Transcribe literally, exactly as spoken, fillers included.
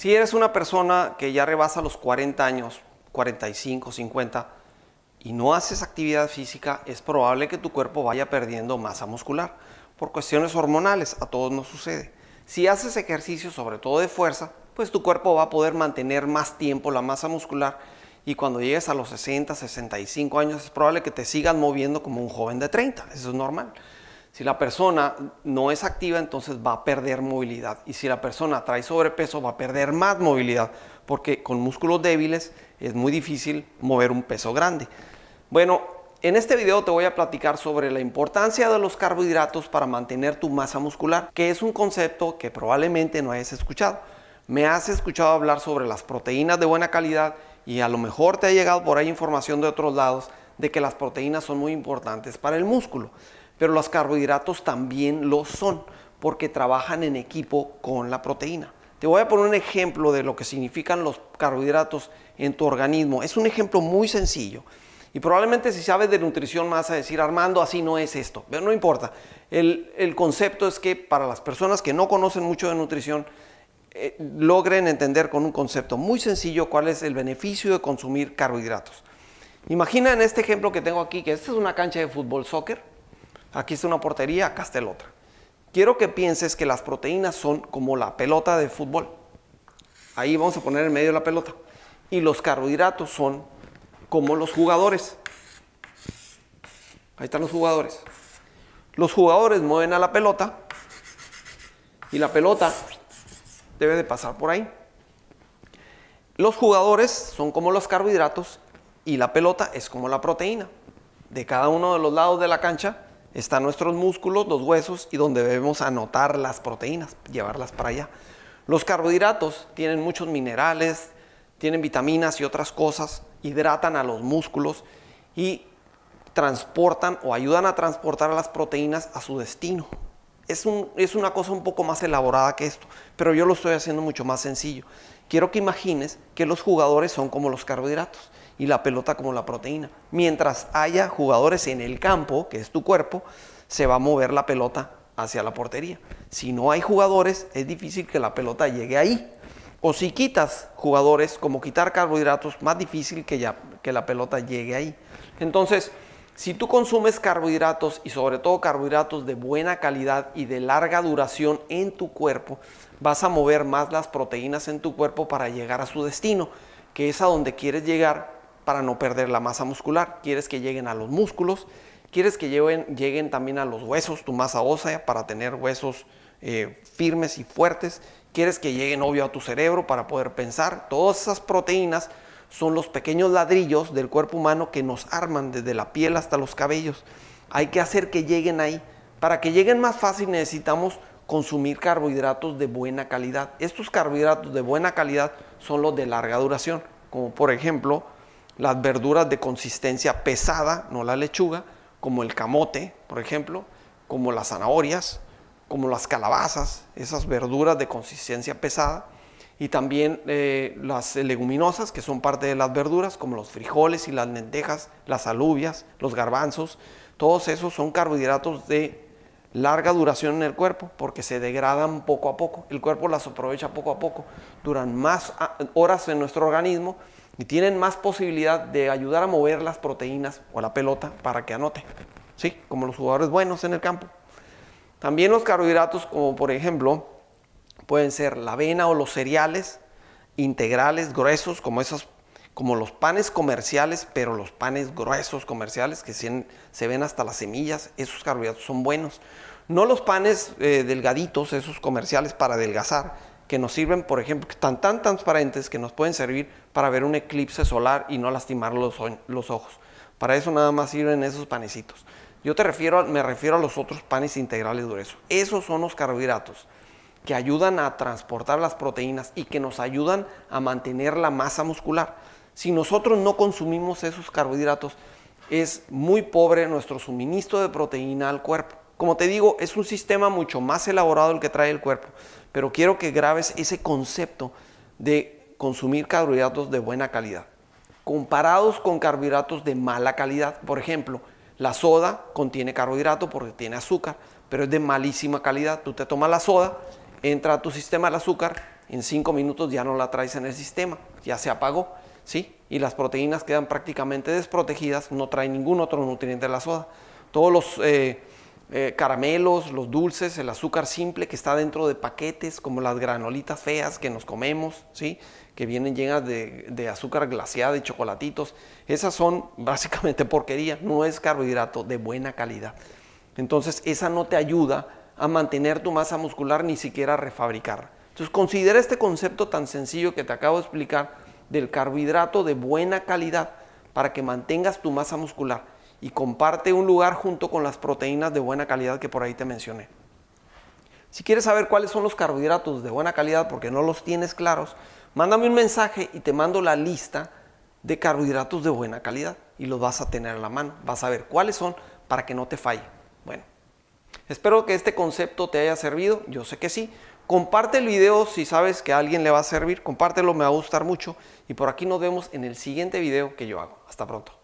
Si eres una persona que ya rebasa los cuarenta años, cuarenta y cinco, cincuenta, y no haces actividad física, es probable que tu cuerpo vaya perdiendo masa muscular por cuestiones hormonales. A todos nos sucede. Si haces ejercicio, sobre todo de fuerza, pues tu cuerpo va a poder mantener más tiempo la masa muscular, y cuando llegues a los sesenta, sesenta y cinco años es probable que te sigas moviendo como un joven de treinta. Eso es normal. Si la persona no es activa, entonces va a perder movilidad, y si la persona trae sobrepeso va a perder más movilidad, porque con músculos débiles es muy difícil mover un peso grande. Bueno, en este video te voy a platicar sobre la importancia de los carbohidratos para mantener tu masa muscular, que es un concepto que probablemente no hayas escuchado. Me has escuchado hablar sobre las proteínas de buena calidad, y a lo mejor te ha llegado por ahí información de otros lados de que las proteínas son muy importantes para el músculo. Pero los carbohidratos también lo son, porque trabajan en equipo con la proteína. Te voy a poner un ejemplo de lo que significan los carbohidratos en tu organismo. Es un ejemplo muy sencillo. Y probablemente si sabes de nutrición me vas a decir, Armando, así no es esto. Pero no importa. El, el concepto es que para las personas que no conocen mucho de nutrición, eh, logren entender con un concepto muy sencillo cuál es el beneficio de consumir carbohidratos. Imagina en este ejemplo que tengo aquí, que esta es una cancha de fútbol, soccer. Aquí está una portería, acá está el otra. Quiero que pienses que las proteínas son como la pelota de fútbol. Ahí vamos a poner en medio la pelota. Y los carbohidratos son como los jugadores. Ahí están los jugadores. Los jugadores mueven a la pelota y la pelota debe de pasar por ahí. Los jugadores son como los carbohidratos y la pelota es como la proteína. De cada uno de los lados de la cancha están nuestros músculos, los huesos, y donde debemos anotar las proteínas, llevarlas para allá. Los carbohidratos tienen muchos minerales, tienen vitaminas y otras cosas, hidratan a los músculos y transportan o ayudan a transportar a las proteínas a su destino. Es, un, es una cosa un poco más elaborada que esto, pero yo lo estoy haciendo mucho más sencillo. Quiero que imagines que los jugadores son como los carbohidratos y la pelota como la proteína. Mientras haya jugadores en el campo, que es tu cuerpo, se va a mover la pelota hacia la portería. Si no hay jugadores, es difícil que la pelota llegue ahí. O si quitas jugadores, como quitar carbohidratos, más difícil que, ya, que la pelota llegue ahí. Entonces, si tú consumes carbohidratos, y sobre todo carbohidratos de buena calidad y de larga duración en tu cuerpo, vas a mover más las proteínas en tu cuerpo para llegar a su destino, que es a donde quieres llegar para no perder la masa muscular. Quieres que lleguen a los músculos, quieres que lleguen, lleguen también a los huesos, tu masa ósea, para tener huesos eh, firmes y fuertes. Quieres que lleguen, obvio, a tu cerebro para poder pensar. Todas esas proteínas son los pequeños ladrillos del cuerpo humano que nos arman desde la piel hasta los cabellos. Hay que hacer que lleguen ahí. Para que lleguen más fácil necesitamos consumir carbohidratos de buena calidad. Estos carbohidratos de buena calidad son los de larga duración, como por ejemplo las verduras de consistencia pesada, no la lechuga, como el camote, por ejemplo, como las zanahorias, como las calabazas, esas verduras de consistencia pesada, y también eh, las leguminosas, que son parte de las verduras, como los frijoles y las lentejas, las alubias, los garbanzos. Todos esos son carbohidratos de larga duración en el cuerpo, porque se degradan poco a poco. El cuerpo las aprovecha poco a poco, duran más horas en nuestro organismo y tienen más posibilidad de ayudar a mover las proteínas o la pelota para que anote, ¿sí? Como los jugadores buenos en el campo. También los carbohidratos, como por ejemplo, pueden ser la avena o los cereales integrales gruesos, como, esos, como los panes comerciales, pero los panes gruesos comerciales que se, se ven hasta las semillas. Esos carbohidratos son buenos. No los panes eh, delgaditos, esos comerciales para adelgazar, que nos sirven, por ejemplo, que están tan transparentes que nos pueden servir para ver un eclipse solar y no lastimar los, los ojos. Para eso nada más sirven esos panecitos. Yo te refiero, me refiero a los otros panes integrales gruesos. Esos son los carbohidratos que ayudan a transportar las proteínas y que nos ayudan a mantener la masa muscular. Si nosotros no consumimos esos carbohidratos, es muy pobre nuestro suministro de proteína al cuerpo. Como te digo, es un sistema mucho más elaborado el que trae el cuerpo, pero quiero que grabes ese concepto de consumir carbohidratos de buena calidad, comparados con carbohidratos de mala calidad. Por ejemplo, la soda contiene carbohidrato porque tiene azúcar, pero es de malísima calidad. Tú te tomas la soda entra a tu sistema el azúcar, en cinco minutos ya no la traes en el sistema, ya se apagó, ¿sí? Y las proteínas quedan prácticamente desprotegidas, no trae ningún otro nutriente de la soda. Todos los eh, eh, caramelos, los dulces, el azúcar simple que está dentro de paquetes, como las granolitas feas que nos comemos, ¿sí? Que vienen llenas de, de azúcar glaseada y chocolatitos, esas son básicamente porquería, no es carbohidrato de buena calidad. Entonces esa no te ayuda a mantener tu masa muscular, ni siquiera a refabricarla. Entonces considera este concepto tan sencillo que te acabo de explicar del carbohidrato de buena calidad para que mantengas tu masa muscular y comparte un lugar junto con las proteínas de buena calidad que por ahí te mencioné. Si quieres saber cuáles son los carbohidratos de buena calidad porque no los tienes claros, mándame un mensaje y te mando la lista de carbohidratos de buena calidad y los vas a tener a la mano. Vas a ver cuáles son para que no te falle. Bueno, espero que este concepto te haya servido. Yo sé que sí. Comparte el video si sabes que a alguien le va a servir. Compártelo, me va a gustar mucho. Y por aquí nos vemos en el siguiente video que yo hago. Hasta pronto.